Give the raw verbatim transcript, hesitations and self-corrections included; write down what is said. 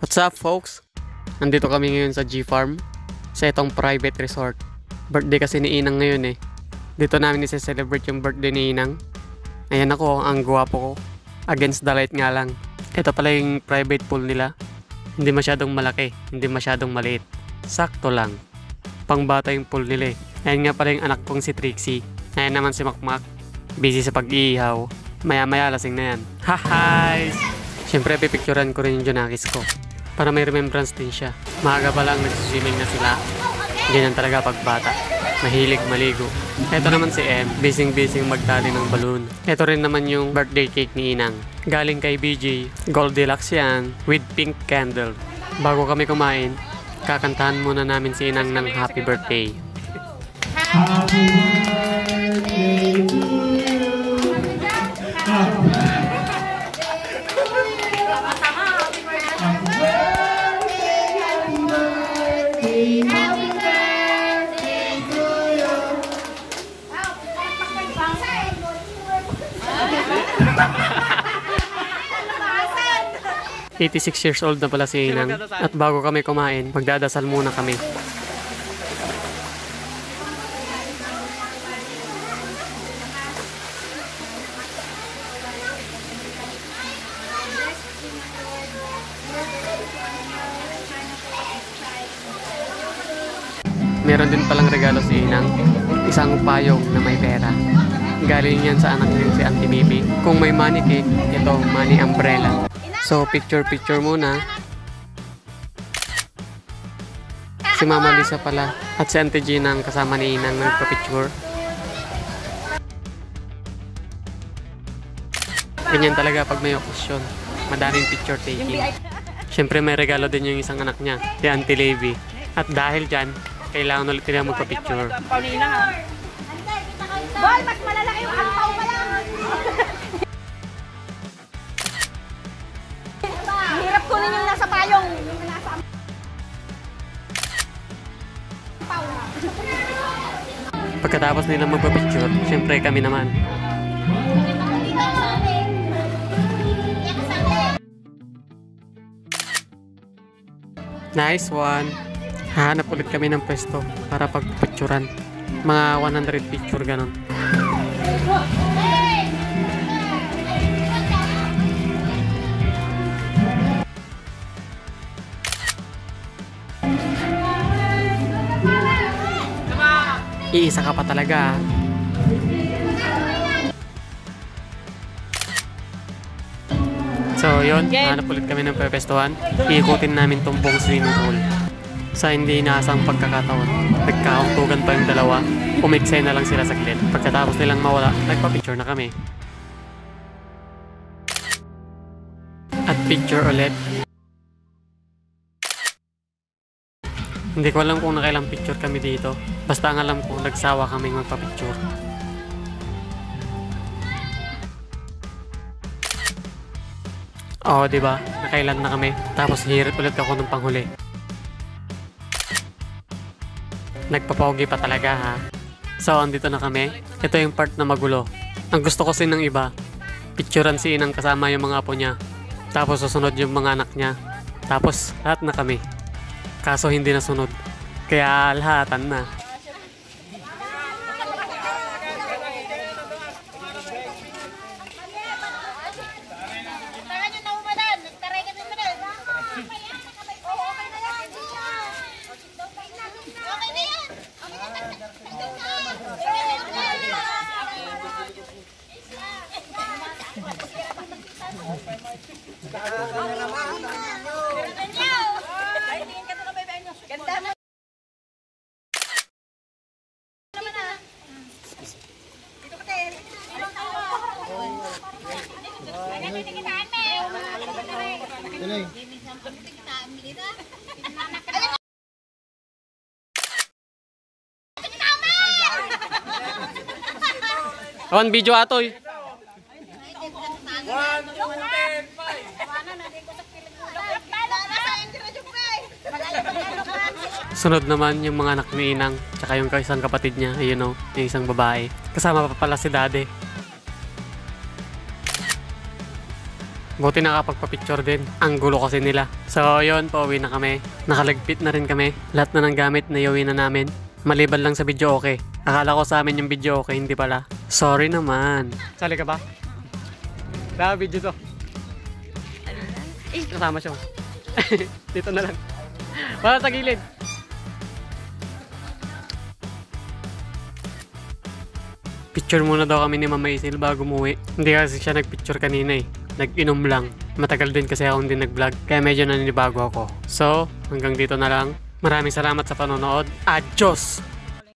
What's up folks? Nandito kami ngayon sa G-Farm sa itong private resort. Birthday kasi ni Inang ngayon eh. Dito namin isi-celebrate yung birthday ni Inang. Ayan ako, ang gwapo ko. Against the light nga lang. Ito pala yung private pool nila. Hindi masyadong malaki, hindi masyadong maliit. Sakto lang. Pangbata yung pool nila eh. Ayan nga pala yung anak kong si Trixie. Ayan naman si Makmak. Busy sa pag-iihaw. Maya maya lasing na yan. Ha-hi! Siyempre pipicturean ko rin yung Junakis ko. Para may remembrance din siya. Maaga pa lang nagsiswimming na sila. Ganyan talaga pag bata. Mahilig maligo. Ito naman si M. Bising-bising magtali ng balloon. Ito rin naman yung birthday cake ni Inang. Galing kay B J. Gold Deluxe yan. With pink candle. Bago kami kumain, kakantahan muna namin si Inang ng happy birthday. Happy birthday to you. Happy birthday. eighty-six years old na pala si Inang. At bago kami kumain, magdadasal muna kami. Meron din palang regalo si Inang. Isang payong na may pera. Galing yan sa anak niya si Auntie Bibi. Kung may money cake, ito money umbrella. So, picture-picture muna. Si Mama Lisa pala at si Auntie Gina ang kasama ni Inang nagpa-picture. Ganyan talaga pag may okasyon. Madaming picture taking. Siyempre may regalo din yung isang anak niya, si Auntie Levy. At dahil dyan, kailangan ulit nila magpa-picture. Boy, mas malalaki yung ampaw pa lang. Hirap kunin yung nasa payong. Yung nasa ampaw. Pagkatapos nila magpa-picture, syempre kami naman. Nice one! Hahanap ulit kami ng pwesto para pagpicturan. Mga one hundred picture ganon. Iisa ka pa talaga. So yun, hanap ulit kami ng pwestuhan. Iikutin namin tong buong swimming pool. Sa hindi inaasang pagkakataon, nagkakauntugan pa yung dalawa. Umiksay na lang sila saglit. Pagkatapos nilang mawala, nagpa-picture na kami. At picture ulit. Hindi ko alam kung nakailang picture kami dito. Basta ang alam ko, nagsawa kami magpa-picture. Oo, diba? Nakailan na kami. Tapos hirit ulit ako ng panghuli. Nagpapogi pa talaga ha. So, andito na kami. Ito yung part na magulo. Ang gusto kasi ng iba, picturean si Inang kasama yung mga apo niya. Tapos susunod yung mga anak niya. Tapos lahat na kami. Kaso hindi nasunod. Kaya lahatan na. On video atoy. Sunod naman yung mga anak ni Inang, tsaka yung isang kapatid niya, ayun o, yung isang babae. Kasama pa pala si Daddy. Buti nakapagpa-picture din. Ang gulo kasi nila. So yun, pauwi na kami. Nakalagpit na rin kami. Lahat na ng gamit na iuwi na namin. Maliban lang sa video okay. Akala ko sa amin yung video okay, hindi pala. Sorry naman. Sali ka ba? Wala video to. Eh, kasama siya. Dito na lang. Wala sa gilid. Picture muna daw kami ni Mama Isil bago umuwi. Hindi kasi siya nagpicture kanina eh. Nag-inom lang. Matagal din kasi ako hindi nag-vlog. Kaya medyo naninibago ako. So, hanggang dito na lang. Maraming salamat sa panonood. Adios!